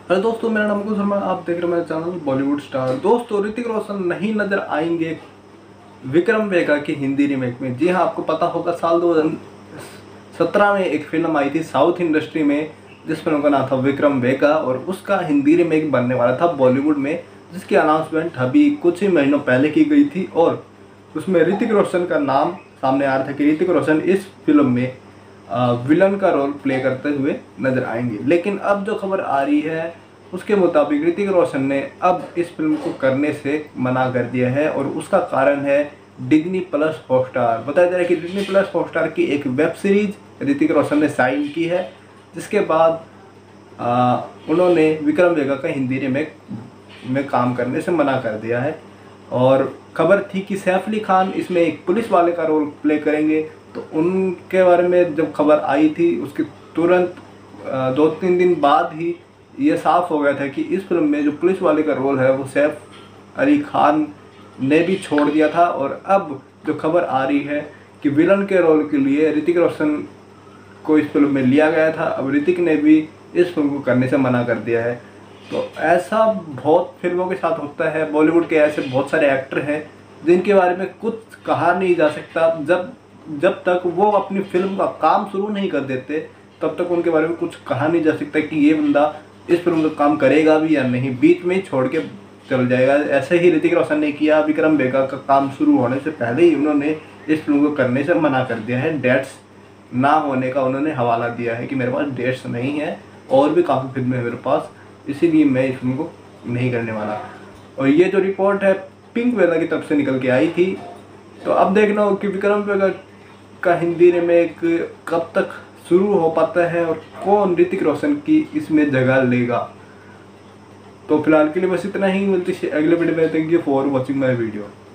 Hello दोस्तों, मेरा नाम कुछ शर्मा। आप देख रहे हैं मेरा चैनल बॉलीवुड स्टार। दोस्तों, ऋतिक रोशन नहीं नजर आएंगे विक्रम वेगा की हिंदी रीमेक में। जी हाँ, आपको पता होगा साल 2017 में एक फिल्म आई थी साउथ इंडस्ट्री में, जिस फिल्म का नाम था विक्रम वेगा, और उसका हिंदी रीमेक बनने वाला था बॉलीवुड में, जिसकी अनाउंसमेंट अभी कुछ ही महीनों पहले की गई थी। और उसमें ऋतिक रोशन का नाम सामने आ रहा था कि ऋतिक रोशन इस फिल्म में विलन का रोल प्ले करते हुए नजर आएंगे। लेकिन अब जो खबर आ रही है उसके मुताबिक ऋतिक रोशन ने अब इस फिल्म को करने से मना कर दिया है, और उसका कारण है डिज्नी प्लस हॉटस्टार। बताया जा रहा है कि डिज्नी प्लस हॉटस्टार की एक वेब सीरीज ऋतिक रोशन ने साइन की है, जिसके बाद उन्होंने विक्रम वेगा का हिंदी रीमेक में काम करने से मना कर दिया है। और खबर थी कि सैफ अली खान इसमें एक पुलिस वाले का रोल प्ले करेंगे, तो उनके बारे में जब खबर आई थी उसके तुरंत 2-3 दिन बाद ही ये साफ हो गया था कि इस फिल्म में जो पुलिस वाले का रोल है वो सैफ अली खान ने भी छोड़ दिया था। और अब जो खबर आ रही है कि विलन के रोल के लिए ऋतिक रोशन को इस फिल्म में लिया गया था, अब ऋतिक ने भी इस फिल्म को करने से मना कर दिया है। तो ऐसा बहुत फिल्मों के साथ होता है। बॉलीवुड के ऐसे बहुत सारे एक्टर हैं जिनके बारे में कुछ कहा नहीं जा सकता। जब तक वो अपनी फिल्म का काम शुरू नहीं कर देते तब तक उनके बारे में कुछ कहा नहीं जा सकता कि ये बंदा इस फिल्म का काम करेगा भी या नहीं, बीच में ही छोड़ के चल जाएगा। ऐसे ही ऋतिक रोशन ने किया। विक्रम वेगा का काम शुरू होने से पहले ही उन्होंने इस फिल्म को करने से मना कर दिया है। डेट्स ना होने का उन्होंने हवाला दिया है कि मेरे पास डेट्स नहीं है, और भी काफ़ी फिल्में हैं मेरे पास, इसीलिए मैं इस फिल्म को नहीं करने वाला। और ये जो रिपोर्ट है पिंक वेला की तरफ से निकल के आई थी। तो अब देखना हो कि विक्रम वेगा का हिंदी रीमेक कब तक शुरू हो पाता है और कौन ऋतिक रोशन की इसमें जगह लेगा। तो फिलहाल के लिए बस इतना ही। मिलती है अगले वीडियो में। Thank you for watching my video.